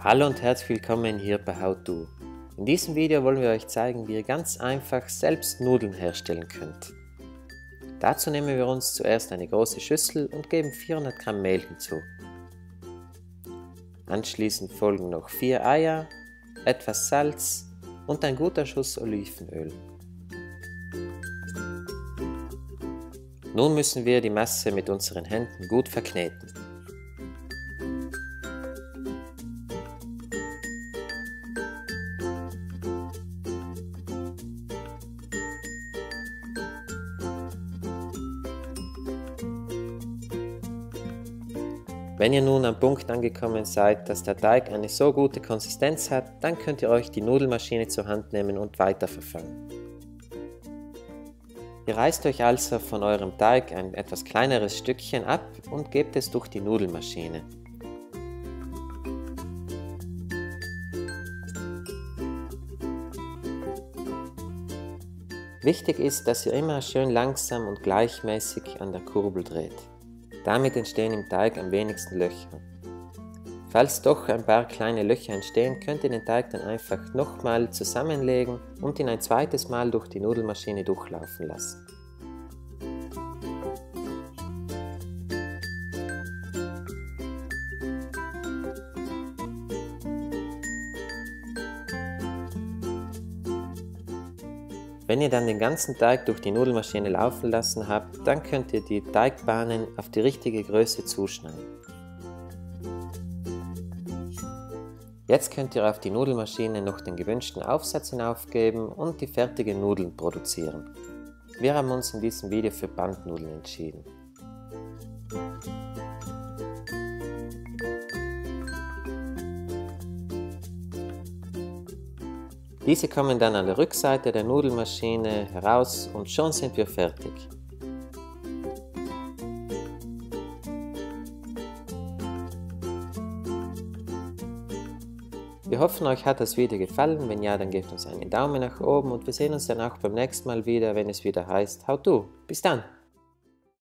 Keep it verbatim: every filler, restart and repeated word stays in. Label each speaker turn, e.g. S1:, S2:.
S1: Hallo und herzlich willkommen hier bei HowTo. In diesem Video wollen wir euch zeigen, wie ihr ganz einfach selbst Nudeln herstellen könnt. Dazu nehmen wir uns zuerst eine große Schüssel und geben vierhundert Gramm Mehl hinzu. Anschließend folgen noch vier Eier, etwas Salz und ein guter Schuss Olivenöl. Nun müssen wir die Masse mit unseren Händen gut verkneten. Wenn ihr nun am Punkt angekommen seid, dass der Teig eine so gute Konsistenz hat, dann könnt ihr euch die Nudelmaschine zur Hand nehmen und weiterverfahren. Ihr reißt euch also von eurem Teig ein etwas kleineres Stückchen ab und gebt es durch die Nudelmaschine. Wichtig ist, dass ihr immer schön langsam und gleichmäßig an der Kurbel dreht. Damit entstehen im Teig am wenigsten Löcher. Falls doch ein paar kleine Löcher entstehen, könnt ihr den Teig dann einfach nochmal zusammenlegen und ihn ein zweites Mal durch die Nudelmaschine durchlaufen lassen. Wenn ihr dann den ganzen Teig durch die Nudelmaschine laufen lassen habt, dann könnt ihr die Teigbahnen auf die richtige Größe zuschneiden. Jetzt könnt ihr auf die Nudelmaschine noch den gewünschten Aufsatz hinaufgeben und die fertigen Nudeln produzieren. Wir haben uns in diesem Video für Bandnudeln entschieden. Diese kommen dann an der Rückseite der Nudelmaschine heraus und schon sind wir fertig. Wir hoffen, euch hat das Video gefallen. Wenn ja, dann gebt uns einen Daumen nach oben und wir sehen uns dann auch beim nächsten Mal wieder, wenn es wieder heißt HowTo. Bis dann!